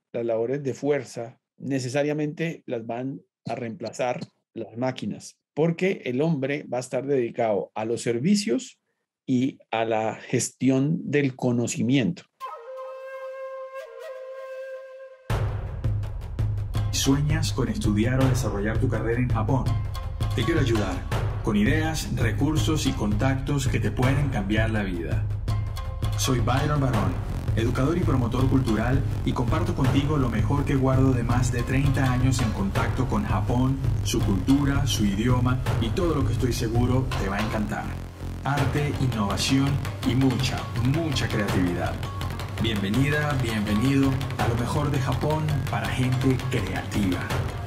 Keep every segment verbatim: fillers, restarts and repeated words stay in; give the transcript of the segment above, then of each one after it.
las labores de fuerza, necesariamente las van a reemplazar las máquinas, porque el hombre va a estar dedicado a los servicios y a la gestión del conocimiento. ¿Sueñas con estudiar o desarrollar tu carrera en Japón? Te quiero ayudar con ideas, recursos y contactos que te pueden cambiar la vida. Soy Byron Barón, educador y promotor cultural, y comparto contigo lo mejor que guardo de más de treinta años en contacto con Japón, su cultura, su idioma y todo lo que estoy seguro te va a encantar. Arte, innovación y mucha, mucha creatividad. Bienvenida, bienvenido a lo mejor de Japón para gente creativa.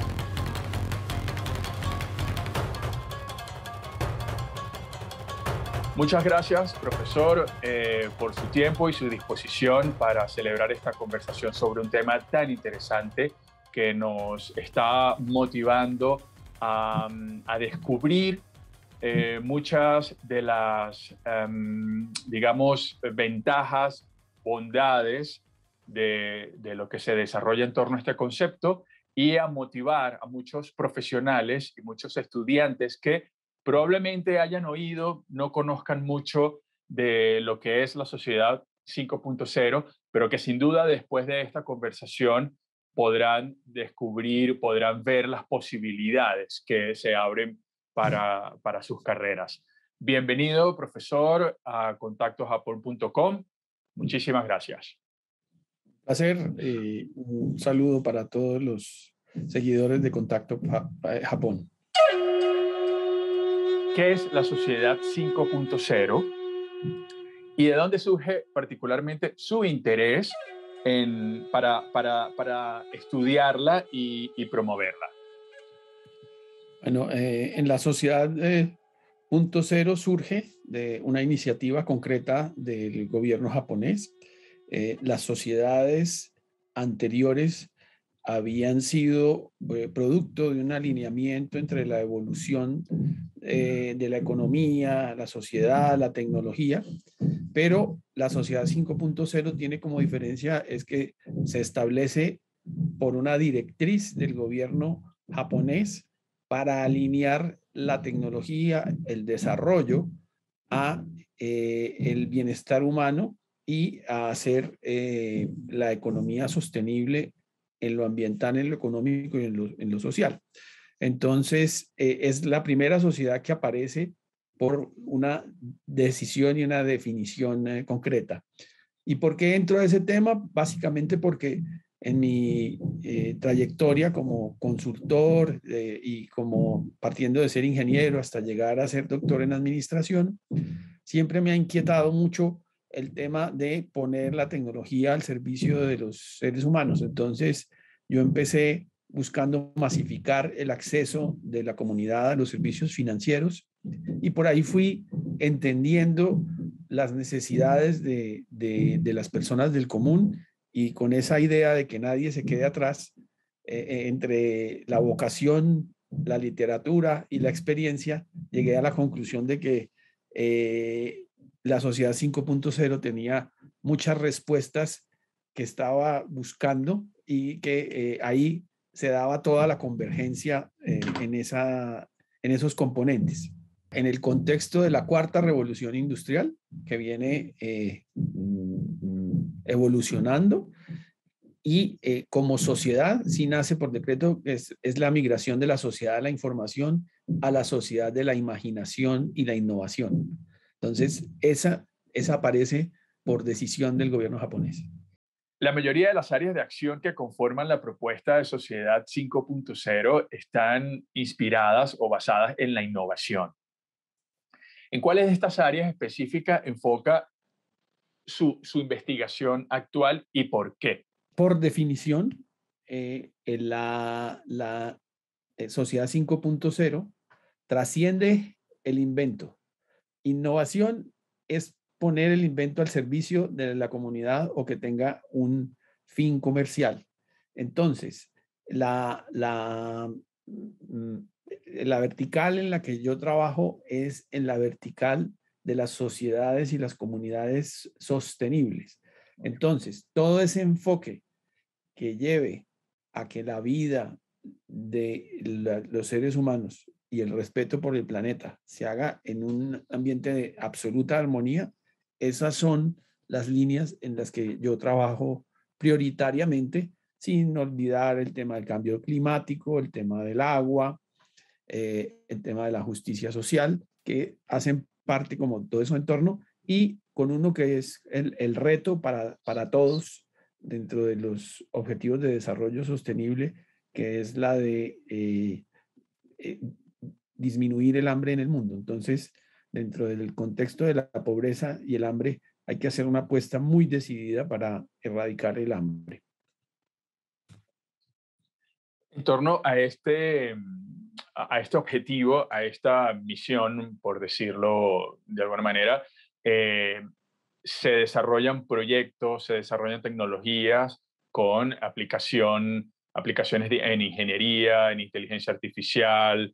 Muchas gracias, profesor, eh, por su tiempo y su disposición para celebrar esta conversación sobre un tema tan interesante que nos está motivando a, a descubrir eh, muchas de las, um, digamos, ventajas, bondades de, de lo que se desarrolla en torno a este concepto y a motivar a muchos profesionales y muchos estudiantes que probablemente hayan oído, no conozcan mucho de lo que es la sociedad cinco punto cero, pero que sin duda después de esta conversación podrán descubrir, podrán ver las posibilidades que se abren para, para sus carreras. Bienvenido, profesor, a contacto japón punto com. Muchísimas gracias. Va a ser eh, un saludo para todos los seguidores de Contacto Japón. ¿Qué es la sociedad cinco punto cero y de dónde surge particularmente su interés en, para, para, para estudiarla y, y promoverla? Bueno, eh, en la sociedad eh, punto cero surge de una iniciativa concreta del gobierno japonés. Eh, las sociedades anteriores habían sido eh, producto de un alineamiento entre la evolución eh, de la economía, la sociedad, la tecnología, pero la sociedad cinco punto cero tiene como diferencia es que se establece por una directriz del gobierno japonés para alinear la tecnología, el desarrollo a eh, el bienestar humano y a hacer eh, la economía sostenible en lo ambiental, en lo económico y en lo, en lo social. Entonces, eh, es la primera sociedad que aparece por una decisión y una definición eh, concreta. ¿Y por qué entro a ese tema? Básicamente porque en mi eh, trayectoria como consultor eh, y como partiendo de ser ingeniero hasta llegar a ser doctor en administración, siempre me ha inquietado mucho el tema de poner la tecnología al servicio de los seres humanos. Entonces, yo empecé buscando masificar el acceso de la comunidad a los servicios financieros y por ahí fui entendiendo las necesidades de, de, de las personas del común y con esa idea de que nadie se quede atrás eh, entre la vocación, la literatura y la experiencia, llegué a la conclusión de que eh, la sociedad cinco punto cero tenía muchas respuestas que estaba buscando y que eh, ahí se daba toda la convergencia eh, en, esa, en esos componentes. En el contexto de la cuarta revolución industrial, que viene eh, evolucionando, y eh, como sociedad, sí nace por decreto, es, es la migración de la sociedad de la información a la sociedad de la imaginación y la innovación. Entonces, esa, esa aparece por decisión del gobierno japonés. La mayoría de las áreas de acción que conforman la propuesta de Sociedad cinco punto cero están inspiradas o basadas en la innovación. ¿En cuáles de estas áreas específicas enfoca su, su investigación actual y por qué? Por definición, eh, la, la eh, Sociedad cinco punto cero trasciende el invento. Innovación es poner el invento al servicio de la comunidad o que tenga un fin comercial. Entonces, la, la, la vertical en la que yo trabajo es en la vertical de las sociedades y las comunidades sostenibles. Entonces, todo ese enfoque que lleve a que la vida de la, los seres humanos y el respeto por el planeta se haga en un ambiente de absoluta armonía, esas son las líneas en las que yo trabajo prioritariamente, sin olvidar el tema del cambio climático, el tema del agua, eh, el tema de la justicia social, que hacen parte como todo eso en torno, y con uno que es el, el reto para, para todos dentro de los objetivos de desarrollo sostenible, que es la de eh, eh, disminuir el hambre en el mundo. Entonces, dentro del contexto de la pobreza y el hambre, hay que hacer una apuesta muy decidida para erradicar el hambre. En torno a este, a este objetivo, a esta misión, por decirlo de alguna manera, eh, se desarrollan proyectos, se desarrollan tecnologías con aplicación, aplicaciones de, en ingeniería, en inteligencia artificial,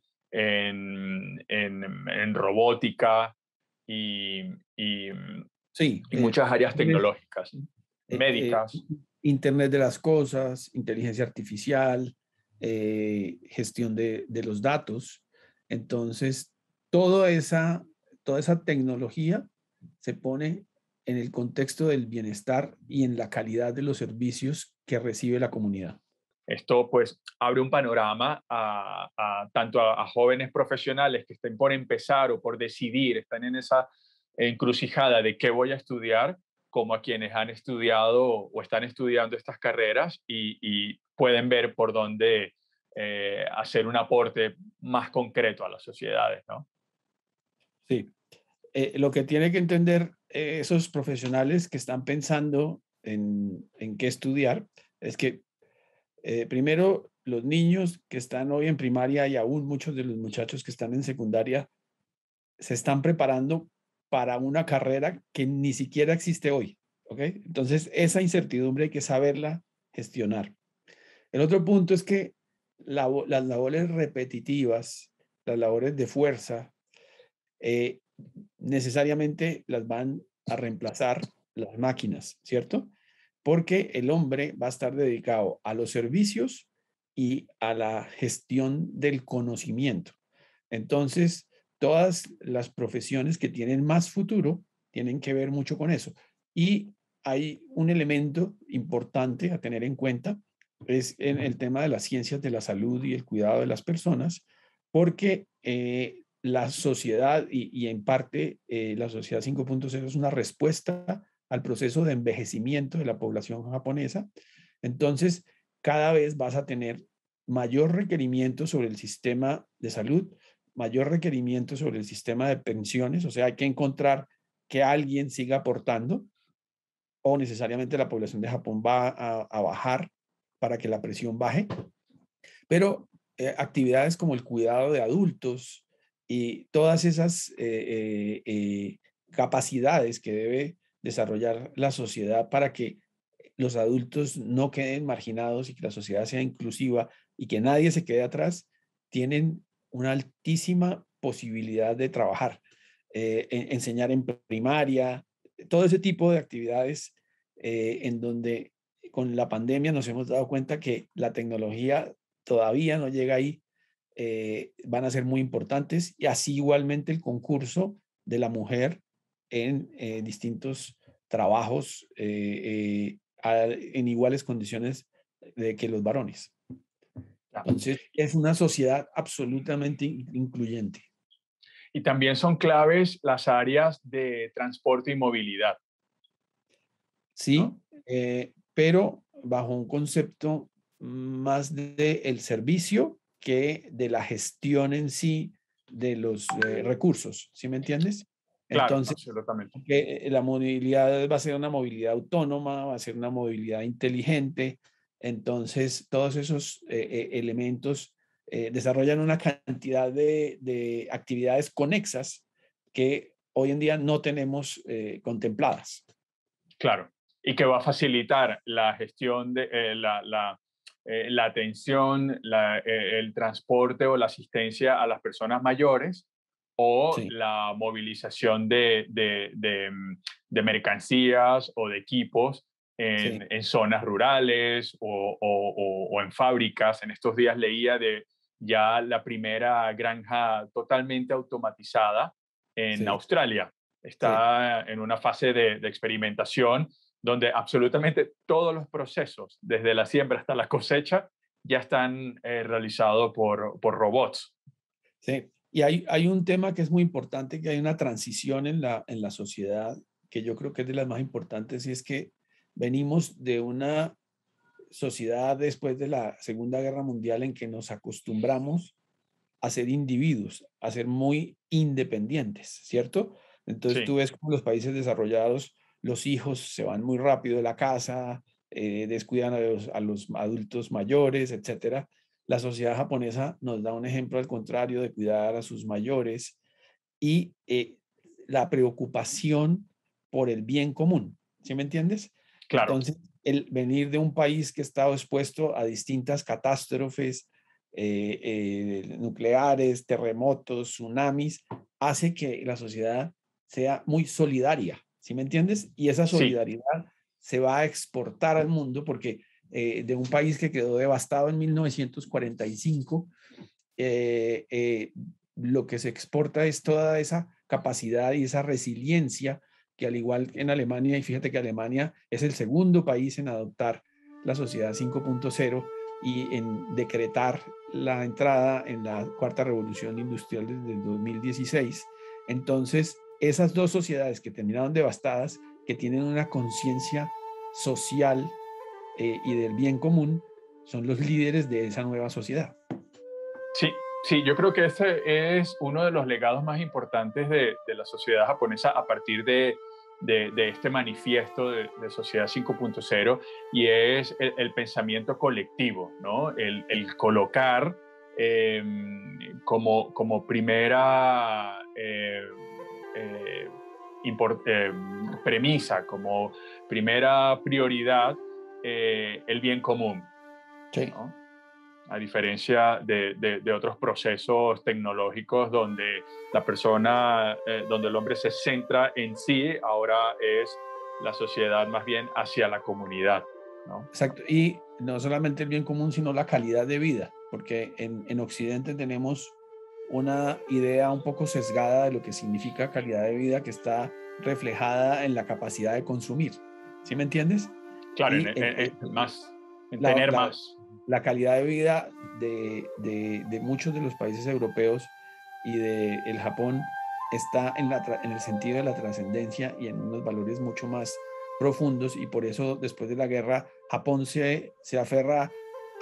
en, en, en robótica y, y, Sí, y eh, muchas áreas Internet, tecnológicas, eh, eh, médicas. Internet de las cosas, inteligencia artificial, eh, gestión de, de los datos. Entonces, toda esa, toda esa tecnología se pone en el contexto del bienestar y en la calidad de los servicios que recibe la comunidad. Esto pues abre un panorama a, a tanto a, a jóvenes profesionales que estén por empezar o por decidir, están en esa encrucijada de qué voy a estudiar, como a quienes han estudiado o están estudiando estas carreras y, y pueden ver por dónde eh, hacer un aporte más concreto a las sociedades, ¿no? Sí. Eh, lo que tiene que entender eh, esos profesionales que están pensando en, en qué estudiar es que eh, primero los niños que están hoy en primaria y aún muchos de los muchachos que están en secundaria se están preparando para una carrera que ni siquiera existe hoy, ¿ok? Entonces esa incertidumbre hay que saberla gestionar. El otro punto es que la, las labores repetitivas, las labores de fuerza, eh, necesariamente las van a reemplazar las máquinas, ¿cierto? Porque el hombre va a estar dedicado a los servicios y a la gestión del conocimiento. Entonces, todas las profesiones que tienen más futuro tienen que ver mucho con eso. Y hay un elemento importante a tener en cuenta, es en el tema de las ciencias de la salud y el cuidado de las personas, porque eh, la sociedad y, y en parte eh, la sociedad cinco punto cero es una respuesta al proceso de envejecimiento de la población japonesa. Entonces, cada vez vas a tener mayor requerimiento sobre el sistema de salud, mayor requerimiento sobre el sistema de pensiones, o sea, hay que encontrar que alguien siga aportando o necesariamente la población de Japón va a, a bajar para que la presión baje, pero eh, actividades como el cuidado de adultos y todas esas eh, eh, eh, capacidades que debe desarrollar la sociedad para que los adultos no queden marginados y que la sociedad sea inclusiva y que nadie se quede atrás, tienen una altísima posibilidad de trabajar, eh, en, enseñar en primaria, todo ese tipo de actividades eh, en donde con la pandemia nos hemos dado cuenta que la tecnología todavía no llega ahí, eh, van a ser muy importantes y así igualmente el concurso de la mujer en eh, distintos trabajos eh, eh, a, en iguales condiciones de que los varones. Entonces, es una sociedad absolutamente incluyente. Y también son claves las áreas de transporte y movilidad. Sí, ¿no? eh, pero bajo un concepto más del de servicio que de la gestión en sí de los eh, recursos, ¿sí me entiendes? Claro, Entonces, absolutamente. que la movilidad va a ser una movilidad autónoma, va a ser una movilidad inteligente, entonces todos esos eh, eh, elementos eh, desarrollan una cantidad de, de, actividades conexas que hoy en día no tenemos eh, contempladas. Claro, y que va a facilitar la gestión de eh, la, la, eh, la atención, la, eh, el transporte o la asistencia a las personas mayores o Sí. la movilización de, de, de, de mercancías o de equipos Sí, en, en zonas rurales o, o- o- o en fábricas. En estos días leía de ya la primera granja totalmente automatizada en sí, Australia. sí. Está en una fase de, de experimentación donde absolutamente todos los procesos, desde la siembra hasta la cosecha, ya están eh, realizados por, por robots. Sí, y hay, hay un tema que es muy importante, que hay una transición en la, en la sociedad, que yo creo que es de las más importantes, y es que venimos de una sociedad después de la Segunda Guerra Mundial en que nos acostumbramos a ser individuos, a ser muy independientes, ¿cierto? Entonces tú Sí, ves como los países desarrollados, los hijos se van muy rápido de la casa, eh, descuidan a los, a los adultos mayores, etcétera. La sociedad japonesa nos da un ejemplo al contrario de cuidar a sus mayores y eh, la preocupación por el bien común, ¿sí me entiendes? claro. Entonces, el venir de un país que ha estado expuesto a distintas catástrofes eh, eh, nucleares, terremotos, tsunamis, hace que la sociedad sea muy solidaria, ¿sí me entiendes? Y esa Sí, solidaridad se va a exportar al mundo porque eh, de un país que quedó devastado en mil novecientos cuarenta y cinco, eh, eh, lo que se exporta es toda esa capacidad y esa resiliencia que al igual que en Alemania, y fíjate que Alemania es el segundo país en adoptar la sociedad cinco punto cero y en decretar la entrada en la cuarta revolución industrial desde el dos mil dieciséis. Entonces, esas dos sociedades que terminaron devastadas, que tienen una conciencia social eh, y del bien común, son los líderes de esa nueva sociedad. sí, sí, yo creo que ese es uno de los legados más importantes de, de la sociedad japonesa a partir de, de, de este manifiesto de, de Sociedad cinco punto cero, y es el, el pensamiento colectivo, ¿no? El, el colocar eh, como, como primera eh, eh, import- eh, premisa, como primera prioridad, eh, el bien común, Sí. ¿no? A diferencia de, de, de, otros procesos tecnológicos donde la persona, eh, donde el hombre se centra en sí, ahora es la sociedad más bien hacia la comunidad, ¿no? Exacto. Y no solamente el bien común, sino la calidad de vida, porque en, en Occidente tenemos una idea un poco sesgada de lo que significa calidad de vida que está reflejada en la capacidad de consumir. ¿Sí me entiendes? Claro, en, Y en, el- en el- más, en la, tener la- más. la calidad de vida de, de- de muchos de los países europeos y de el Japón está en, la, tra- en el sentido de la trascendencia y en unos valores mucho más profundos, y por eso después de la guerra Japón se, se aferra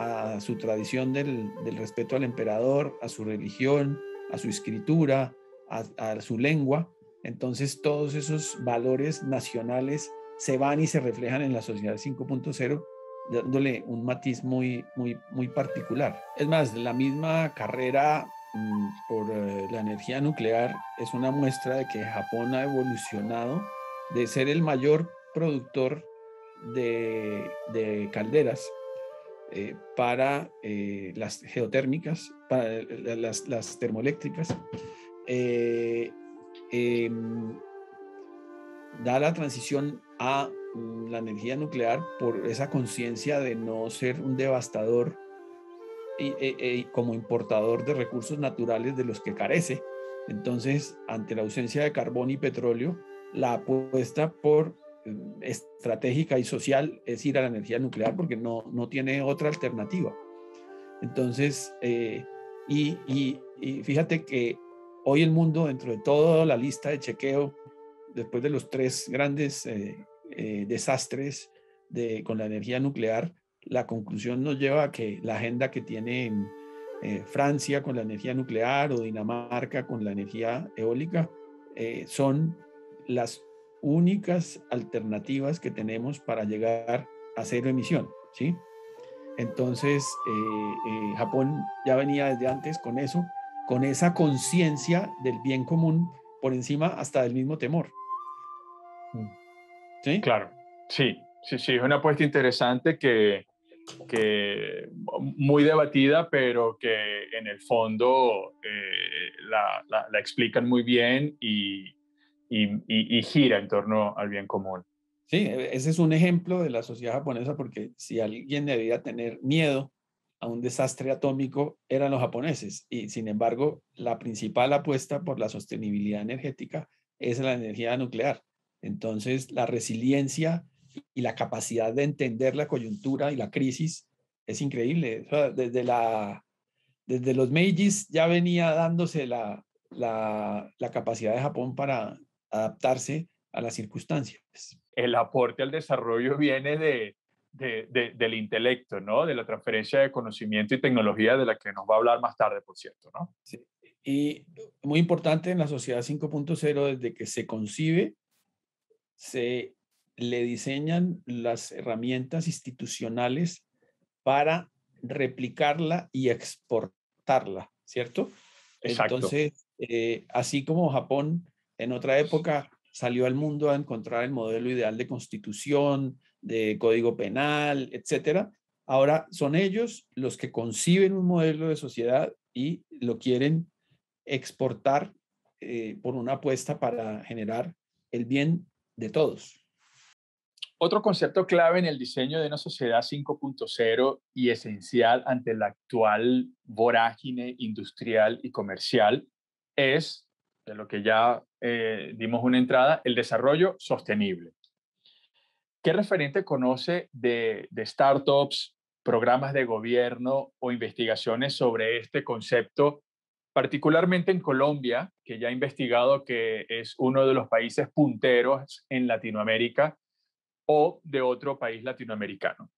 a su tradición del, del respeto al emperador, a su religión, a su escritura, a, a su lengua. Entonces todos esos valores nacionales se van y se reflejan en la sociedad cinco punto cero, dándole un matiz muy, muy, muy particular. Es más, la misma carrera mm, por eh, la energía nuclear es una muestra de que Japón ha evolucionado de ser el mayor productor de, de calderas eh, para eh, las geotérmicas, para eh, las, las termoeléctricas, eh, eh, da la transición a mm, la energía nuclear por esa conciencia de no ser un devastador y, e, e, como importador de recursos naturales de los que carece. Entonces, ante la ausencia de carbón y petróleo, la apuesta por eh, estratégica y social es ir a la energía nuclear porque no, no tiene otra alternativa. Entonces, eh, y, y, y fíjate que hoy el mundo, dentro de toda la lista de chequeo, después de los tres grandes eh, eh, desastres de, con la energía nuclear, la conclusión nos lleva a que la agenda que tiene eh, Francia con la energía nuclear o Dinamarca con la energía eólica eh, son las únicas alternativas que tenemos para llegar a cero emisión, ¿sí? Entonces, eh, eh, Japón ya venía desde antes con eso, con esa conciencia del bien común por encima hasta del mismo temor. ¿Sí? Claro, sí, sí, sí, es una apuesta interesante que, que muy debatida, pero que en el fondo eh, la, la, la, explican muy bien y, y, y, y gira en torno al bien común. Sí, e- ese es un ejemplo de la sociedad japonesa, porque si alguien debía tener miedo a un desastre atómico, eran los japoneses. Y sin embargo, la principal apuesta por la sostenibilidad energética es la energía nuclear. Entonces, la resiliencia y la capacidad de entender la coyuntura y la crisis es increíble. O sea, desde, la, desde los Meijis ya venía dándose la, la, la capacidad de Japón para adaptarse a las circunstancias. El aporte al desarrollo viene de, de, de, del intelecto, ¿no? De la transferencia de conocimiento y tecnología de la que nos va a hablar más tarde, por cierto, ¿no? Sí. Y muy importante en la sociedad cinco punto cero, desde que se concibe, se le diseñan las herramientas institucionales para replicarla y exportarla, ¿cierto? Exacto. Entonces, eh, así como Japón en otra época salió al mundo a encontrar el modelo ideal de constitución, de código penal, etcétera, ahora son ellos los que conciben un modelo de sociedad y lo quieren exportar eh, por una apuesta para generar el bien de todos. Otro concepto clave en el diseño de una sociedad cinco punto cero y esencial ante la actual vorágine industrial y comercial es, de lo que ya eh, dimos una entrada, el desarrollo sostenible. ¿Qué referente conoce de, de startups, programas de gobierno o investigaciones sobre este concepto, particularmente en Colombia, que ya ha investigado que es uno de los países punteros en Latinoamérica, o de otro país latinoamericano?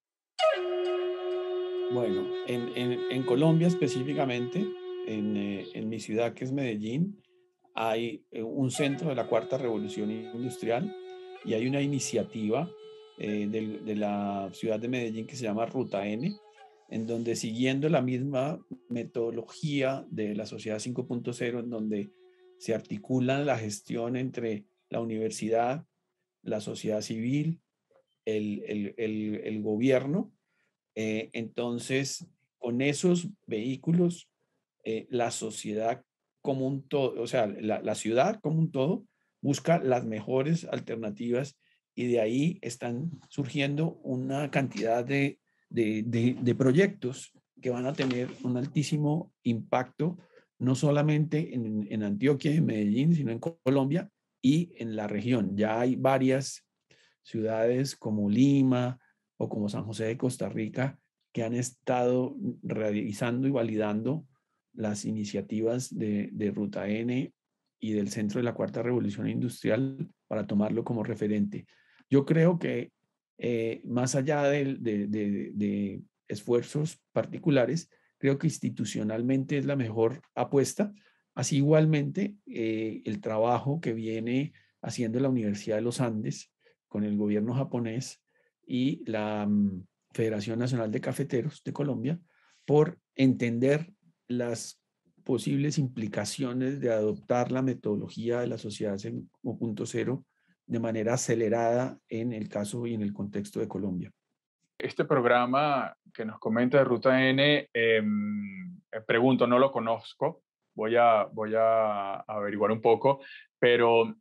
Bueno, en, en, en Colombia específicamente, en, eh, en mi ciudad que es Medellín, hay eh, un centro de la Cuarta Revolución Industrial y hay una iniciativa eh, del- de, la ciudad de Medellín que se llama Ruta N, en donde siguiendo la misma metodología de la sociedad cinco punto cero, en donde se articula la gestión entre la universidad, la sociedad civil, el, el, el, el gobierno. Eh, entonces, con esos vehículos, eh, la sociedad como un todo, o sea, la, la ciudad como un todo, busca las mejores alternativas y de ahí están surgiendo una cantidad de, de, de, de proyectos que van a tener un altísimo impacto, no solamente en, en Antioquia y en Medellín, sino en Colombia y en la región. Ya hay varias ciudades como Lima o como San José de Costa Rica que han estado realizando y validando las iniciativas de, de Ruta N y del Centro de la Cuarta Revolución Industrial para tomarlo como referente. Yo creo que eh, más allá de, de, de, de esfuerzos particulares, creo que institucionalmente es la mejor apuesta. Así igualmente eh, el trabajo que viene haciendo la Universidad de los Andes con el gobierno japonés y la um, Federación Nacional de Cafeteros de Colombia por entender las posibles implicaciones de adoptar la metodología de la sociedad cinco punto cero de manera acelerada en el caso y en el contexto de Colombia. Este programa que nos comenta de Ruta N, eh, pregunto, no lo conozco, voy a, voy a averiguar un poco, pero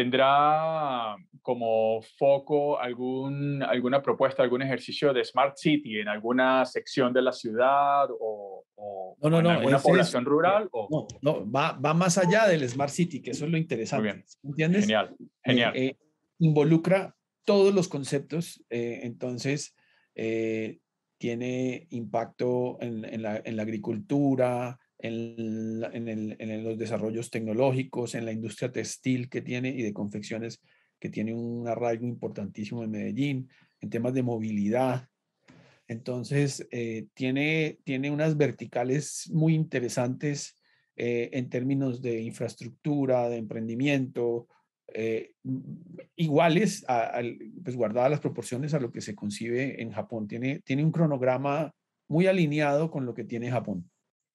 ¿tendrá como foco algún, alguna propuesta, algún ejercicio de Smart City en alguna sección de la ciudad o, o, No, o no, en no, alguna ese es, población rural? O, no, no, va, va más allá del Smart City, que eso es lo muy interesante, bien, ¿entiendes? genial, Eh, genial. eh, involucra todos los conceptos, eh, entonces eh, tiene impacto en, en, la, en la agricultura, en, la, en, el, en, los desarrollos tecnológicos, en la industria textil que tiene y de confecciones que tiene un arraigo importantísimo en Medellín, en temas de movilidad. Entonces, eh, tiene, tiene unas verticales muy interesantes eh, en términos de infraestructura, de emprendimiento, eh, iguales, a, a, pues guardadas las proporciones a lo que se concibe en Japón. Tiene, tiene un cronograma muy alineado con lo que tiene Japón.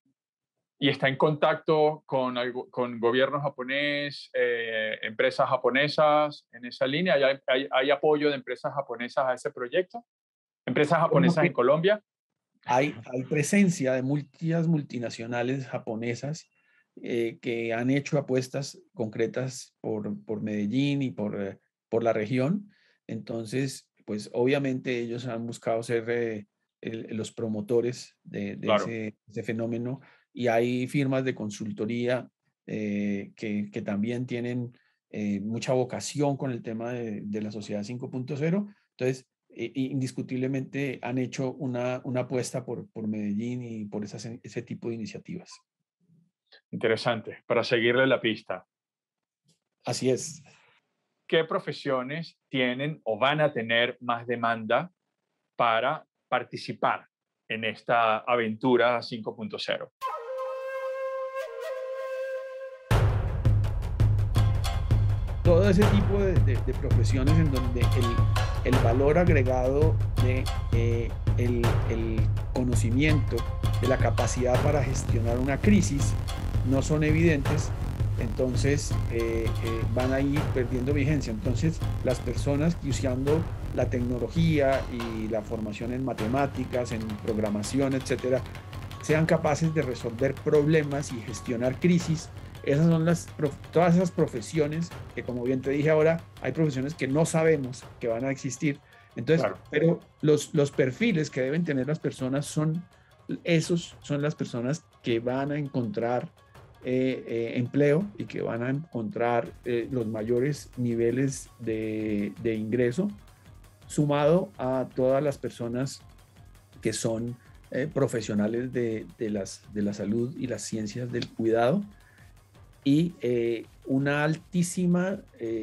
¿Y está en contacto con, algo, con gobierno japonés, eh, empresas japonesas en esa línea? ¿Hay, hay, ¿Hay apoyo de empresas japonesas a ese proyecto? ¿Empresas japonesas en Colombia? Hay, hay presencia de muchas multinacionales japonesas eh, que han hecho apuestas concretas por, por Medellín y por, eh, por la región. Entonces, pues obviamente ellos han buscado ser eh, el- los promotores de, de Claro, ese, ese fenómeno y hay firmas de consultoría eh, que, que también tienen eh, mucha vocación con el tema de, de la sociedad cinco punto cero. Entonces, eh, indiscutiblemente han hecho una, una apuesta por, por Medellín y por esas, ese tipo de iniciativas. interesante. Para seguirle la pista, Así es. ¿qué profesiones tienen o van a tener más demanda para participar en esta aventura cinco punto cero? Todo ese tipo de, de- de profesiones en donde el, el valor agregado de eh, el, el conocimiento, de la capacidad para gestionar una crisis, no son evidentes, entonces eh, eh, van a ir perdiendo vigencia. Entonces, las personas que usando la tecnología y la formación en matemáticas, en programación, etcétera, sean capaces de resolver problemas y gestionar crisis. Esas son las, todas esas profesiones que, como bien te dije ahora, hay profesiones que no sabemos que van a existir. Entonces, Claro, pero los, los perfiles que deben tener las personas son, esos son las personas que van a encontrar eh, eh, empleo y que van a encontrar eh, los mayores niveles de, de ingreso, sumado a todas las personas que son eh, profesionales de, de, las, de la salud y las ciencias del cuidado y eh, una altísima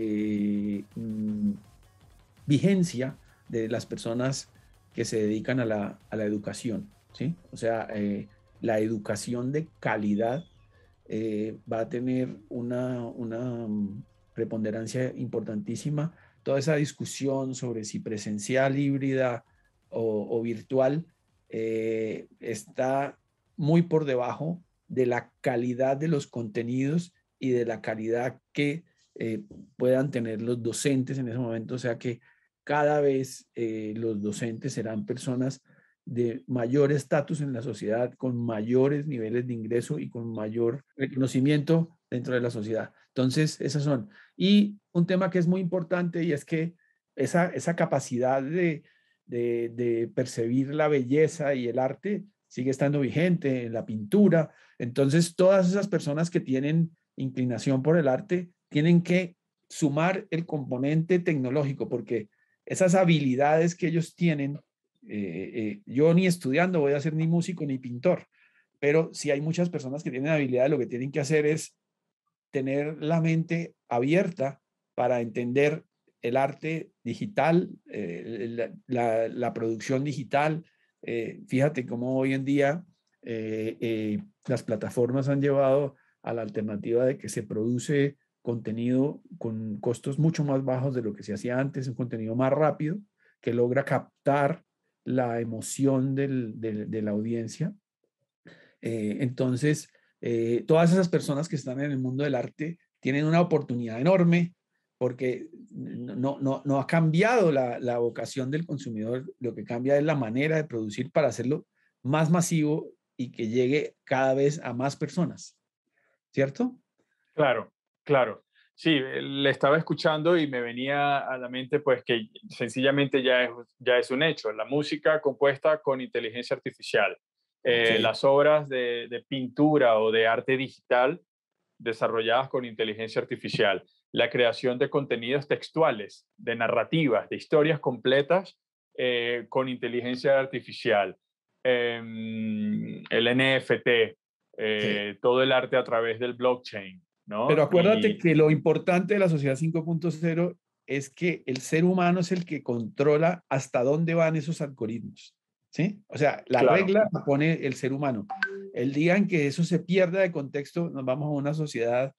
eh, mm, vigencia de las personas que se dedican a la, a la educación, ¿sí? O sea, eh, la educación de calidad eh, va a tener una, una mm, preponderancia importantísima. Toda esa discusión sobre si presencial, híbrida o, o virtual eh, está muy por debajo de la calidad de los contenidos y de la calidad que eh, puedan tener los docentes en ese momento. O sea que cada vez eh, los docentes serán personas de mayor estatus en la sociedad, con mayores niveles de ingreso y con mayor reconocimiento dentro de la sociedad. Entonces, esas son. Y un tema que es muy importante y es que esa, esa capacidad de, de, de percibir la belleza y el arte sigue estando vigente en la pintura. Entonces, todas esas personas que tienen inclinación por el arte tienen que sumar el componente tecnológico, porque esas habilidades que ellos tienen, eh, eh, yo ni estudiando voy a ser ni músico ni pintor, pero si hay muchas personas que tienen habilidades, lo que tienen que hacer es tener la mente abierta para entender el arte digital, eh, la, la, la, producción digital. Eh, fíjate cómo hoy en día eh, eh, las plataformas han llevado a la alternativa de que se produce contenido con costos mucho más bajos de lo que se hacía antes, un contenido más rápido que logra captar la emoción del, del, de la audiencia. Eh, entonces, eh, todas esas personas que están en el mundo del arte tienen una oportunidad enorme porque no, no, no ha cambiado la, la vocación del consumidor, lo que cambia es la manera de producir para hacerlo más masivo y que llegue cada vez a más personas, ¿cierto? claro, claro. Sí, eh, le estaba escuchando y me venía a la mente pues que sencillamente ya es, ya es un hecho. La música compuesta con inteligencia artificial, eh, Sí, las obras de, de pintura o de arte digital desarrolladas con inteligencia artificial, la creación de contenidos textuales, de narrativas, de historias completas eh, con inteligencia artificial, eh, el N F T, sí. eh, todo el arte a través del blockchain, Pero ¿no? acuérdate Y que lo importante de la sociedad cinco punto cero es que el ser humano es el que controla hasta dónde van esos algoritmos, ¿sí? O sea, la claro, regla la pone el ser humano. El día en que eso se pierda de contexto, nos vamos a una sociedad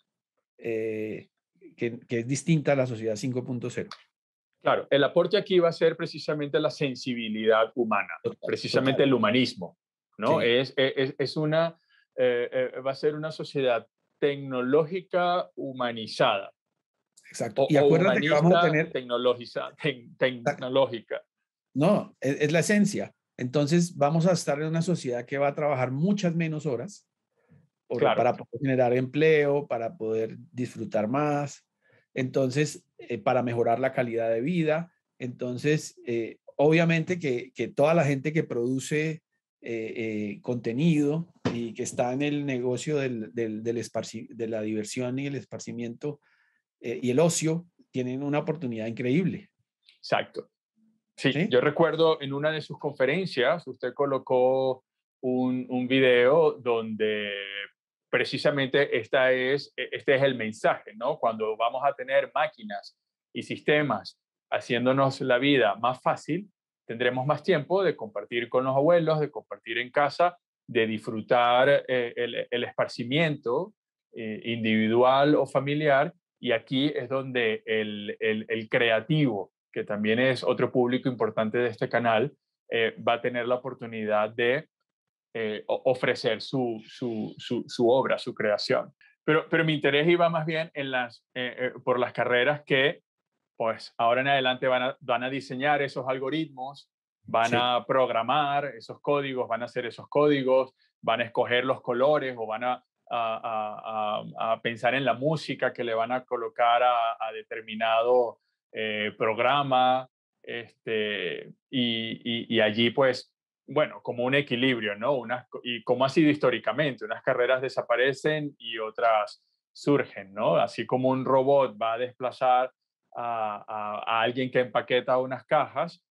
eh, que, que, es distinta a la sociedad cinco punto cero. claro, el aporte aquí va a ser precisamente la sensibilidad humana, Total, precisamente total. el humanismo, ¿no? Sí, Es, es, es una, eh, eh, va a ser una sociedad tecnológica humanizada exacto. o, Y o acuérdate que vamos a humanista tener, tecnologiza, te, tecnológica. no, es, es la esencia. Entonces vamos a estar en una sociedad que va a trabajar muchas menos horas, por, Claro, para poder generar empleo, para poder disfrutar más, entonces, eh, para mejorar la calidad de vida. Entonces, eh, obviamente que, que toda la gente que produce eh, eh, contenido y que está en el negocio del, del, del esparci- de la diversión y el esparcimiento eh, y el ocio, tienen una oportunidad increíble. Exacto. Sí, ¿Sí? yo recuerdo en una de sus conferencias, usted colocó un, un video donde precisamente esta es, este es el mensaje, ¿no? Cuando vamos a tener máquinas y sistemas haciéndonos la vida más fácil, tendremos más tiempo de compartir con los abuelos, de compartir en casa, de disfrutar eh, el, el esparcimiento eh, individual o familiar. Y aquí es donde el, el, el creativo, que también es otro público importante de este canal, eh, va a tener la oportunidad de eh, ofrecer su, su, su, su obra, su creación. Pero, pero mi interés iba más bien en las, eh, eh, por las carreras que, pues, ahora en adelante van a, van a diseñar esos algoritmos, van sí. a programar esos códigos, van a hacer esos códigos, van a escoger los colores o van a, a, a, a pensar en la música que le van a colocar a, a determinado eh, programa, este, y, y, y allí, pues, bueno, como un equilibrio, ¿no? Unas, y como ha sido históricamente, unas carreras desaparecen y otras surgen, ¿no? Así como un robot va a desplazar a, a, a alguien que empaqueta unas cajas,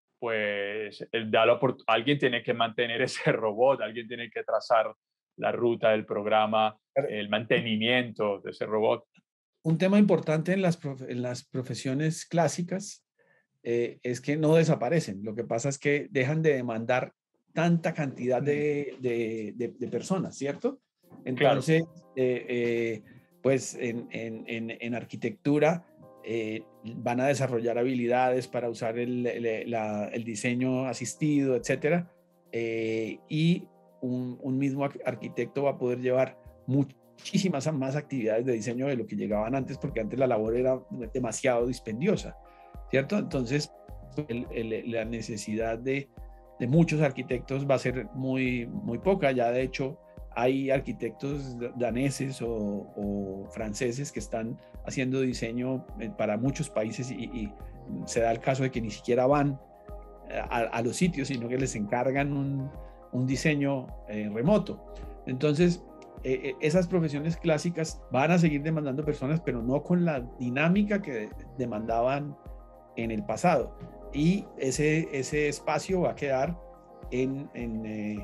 pues el, da la, alguien tiene que mantener ese robot, alguien tiene que trazar la ruta del programa, el mantenimiento de ese robot. Un tema importante en las, prof, en las profesiones clásicas eh, es que no desaparecen. Lo que pasa es que dejan de demandar tanta cantidad de, de, de, de personas, ¿cierto? Entonces, claro. eh, eh, pues en, en, en, en arquitectura eh, van a desarrollar habilidades para usar el, el, la, el diseño asistido, etcétera, eh, y un, un mismo arquitecto va a poder llevar muchísimas más actividades de diseño de lo que llegaban antes, porque antes la labor era demasiado dispendiosa, ¿cierto? Entonces, el, el, la necesidad de de muchos arquitectos va a ser muy, muy poca. Ya de hecho hay arquitectos daneses o, o franceses que están haciendo diseño para muchos países y, y se da el caso de que ni siquiera van a, a los sitios, sino que les encargan un, un diseño eh, remoto. Entonces, eh, esas profesiones clásicas van a seguir demandando personas, pero no con la dinámica que demandaban en el pasado. Y ese, ese espacio va a quedar en, en, eh,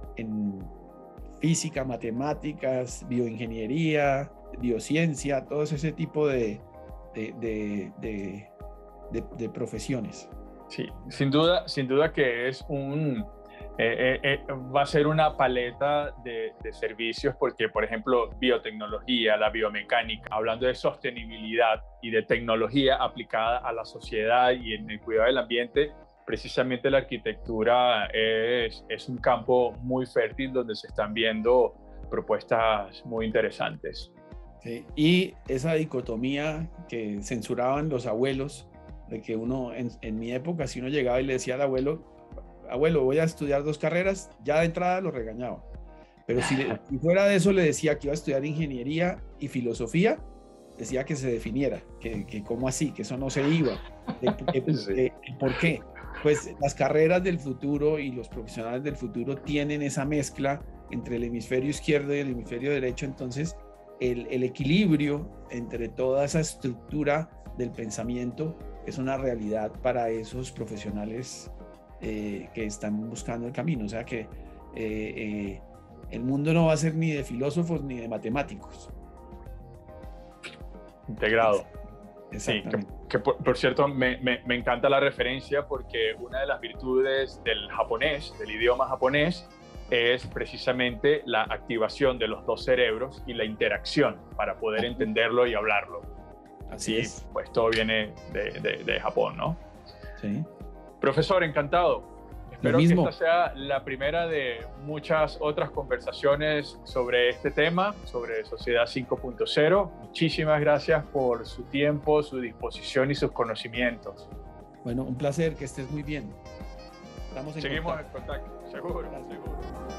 en física, matemáticas, bioingeniería, biociencia, todo ese tipo de, de, de, de, de, de profesiones. Sí, sin duda, sin duda que es un, eh, eh, va a ser una paleta de, de servicios porque, por ejemplo, biotecnología, la biomecánica, hablando de sostenibilidad y de tecnología aplicada a la sociedad y en el cuidado del ambiente, precisamente la arquitectura es, es un campo muy fértil donde se están viendo propuestas muy interesantes. Sí, y esa dicotomía que censuraban los abuelos, de que uno, en, en mi época, si uno llegaba y le decía al abuelo, abuelo, voy a estudiar dos carreras, ya de entrada lo regañaba. Pero si, le, si fuera de eso le decía que iba a estudiar ingeniería y filosofía, decía que se definiera, que, que cómo así, que eso no se iba. De, de, sí. de, de, ¿Por qué? Pues las carreras del futuro y los profesionales del futuro tienen esa mezcla entre el hemisferio izquierdo y el hemisferio derecho, entonces el, el equilibrio entre toda esa estructura del pensamiento es una realidad para esos profesionales Eh, que están buscando el camino. O sea que eh, eh, el mundo no va a ser ni de filósofos ni de matemáticos. Integrado. Sí, que, que por, por cierto me, me, me encanta la referencia porque una de las virtudes del japonés, del idioma japonés, es precisamente la activación de los dos cerebros y la interacción para poder entenderlo y hablarlo. Así y, es. Pues todo viene de, de, de Japón, ¿no? Sí. Profesor, encantado. Espero que esta sea la primera de muchas otras conversaciones sobre este tema, sobre Sociedad cinco punto cero. Muchísimas gracias por su tiempo, su disposición y sus conocimientos. Bueno, un placer, que estés muy bien. Estamos en Seguimos contacto. en contacto, seguro, seguro.